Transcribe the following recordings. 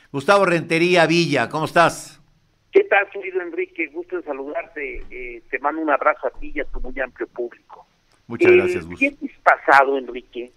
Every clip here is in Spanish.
Gustavo Rentería Villa, ¿cómo estás? ¿Qué tal, querido Enrique? Gusto en saludarte. Te mando un abrazo a ti y a tu muy amplio público. Muchas El gracias, Gus. viernes pasado, Enrique,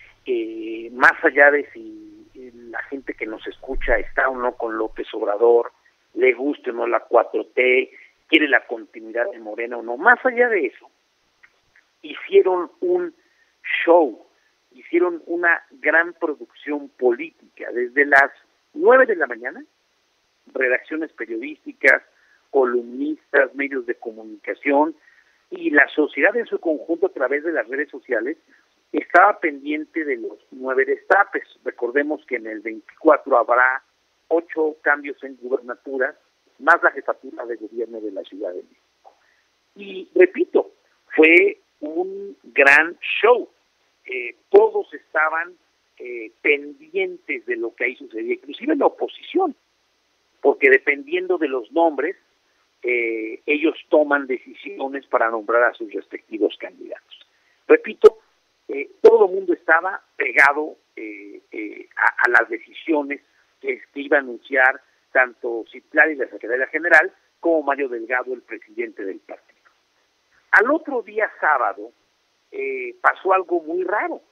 más allá de si la gente que nos escucha está o no con López Obrador, le guste o no la 4T, quiere la continuidad de Morena o no, más allá de eso, hicieron un show, hicieron una gran producción política, desde las 9 de la mañana, redacciones periodísticas, columnistas, medios de comunicación y la sociedad en su conjunto a través de las redes sociales estaba pendiente de los 9 destapes. Recordemos que en el 24 habrá 8 cambios en gubernaturas, más la jefatura de gobierno de la Ciudad de México. Y repito, fue un gran show. Todos estaban pendientes de lo que ahí sucedía, inclusive la oposición, porque dependiendo de los nombres, ellos toman decisiones para nombrar a sus respectivos candidatos. Repito, todo el mundo estaba pegado a las decisiones que iba a anunciar tanto Citlali, la secretaria general, como Mario Delgado, el presidente del partido. Al otro día, sábado, pasó algo muy raro.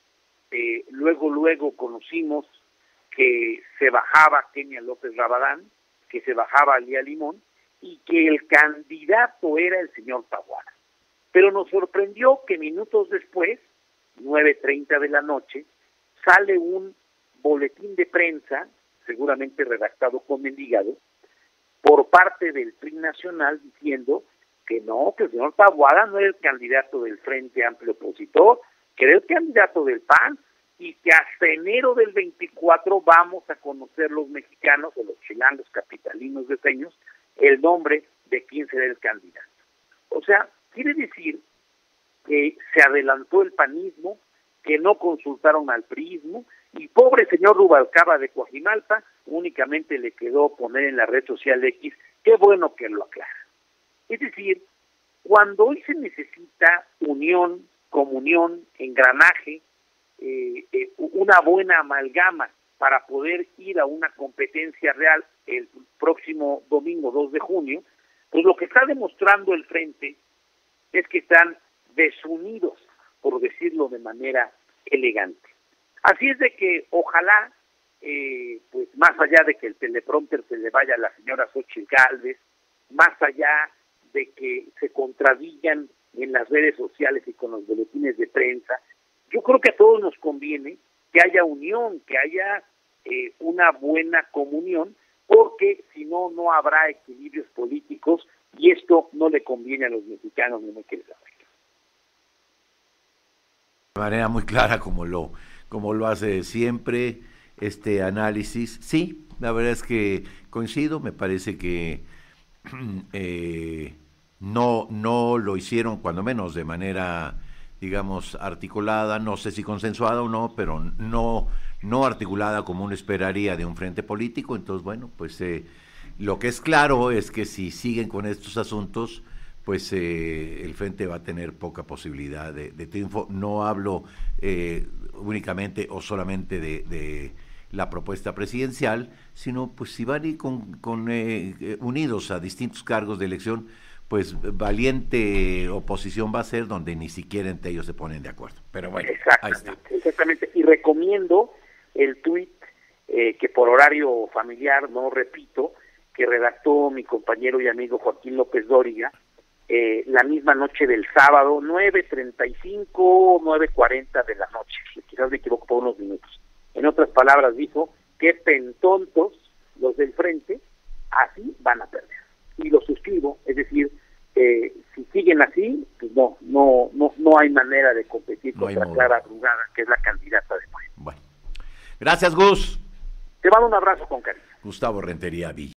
Luego conocimos que se bajaba Kenia López Rabadán, que se bajaba Lía Limón, y que el candidato era el señor Taboada. Pero nos sorprendió que minutos después, 9:30 de la noche, sale un boletín de prensa, seguramente redactado con el hígado, por parte del PRI Nacional diciendo que no, que el señor Taboada no era el candidato del Frente Amplio Opositor, que era el candidato del PAN, y que hasta enero del 24 vamos a conocer los mexicanos, o los chilangos capitalinos de Peños, el nombre de quién será el candidato. O sea, quiere decir que se adelantó el panismo, que no consultaron al priismo, y pobre señor Rubalcaba de Coajimalpa, únicamente le quedó poner en la red social X, qué bueno que lo aclara. Es decir, cuando hoy se necesita unión, comunión, engranaje, una buena amalgama para poder ir a una competencia real el próximo domingo 2 de junio, pues lo que está demostrando el Frente es que están desunidos, por decirlo de manera elegante. Así es de que ojalá, pues más allá de que el teleprompter se le vaya a la señora Xóchitl Gálvez, más allá de que se contradigan en las redes sociales y con los boletines de prensa, yo creo que a todos nos conviene que haya unión, que haya una buena comunión, porque si no, no habrá equilibrios políticos y esto no le conviene a los mexicanos, ni me quiere saber. De manera muy clara como lo hace siempre este análisis. Sí, la verdad es que coincido, me parece que no lo hicieron, cuando menos de manera, digamos, articulada, no sé si consensuada o no, pero no articulada como uno esperaría de un frente político. Entonces, bueno, pues lo que es claro es que si siguen con estos asuntos, pues el frente va a tener poca posibilidad de triunfo. No hablo únicamente o solamente de la propuesta presidencial, sino pues si van a ir unidos a distintos cargos de elección, pues valiente oposición va a ser donde ni siquiera entre ellos se ponen de acuerdo. Pero bueno, ahí está. Exactamente. Y recomiendo el tuit que por horario familiar, no repito, que redactó mi compañero y amigo Joaquín López Dóriga, la misma noche del sábado, 9:35, 9:40 de la noche. Quizás me equivoco por unos minutos. En otras palabras, dijo que pentontos los del frente, así van a perder. Y lo suscribo, es decir, si siguen así, pues no hay manera de competir contra Clara Brugada, que es la candidata de Morena. Bueno, gracias, Gus. Te mando un abrazo con cariño. Gustavo Rentería Villa.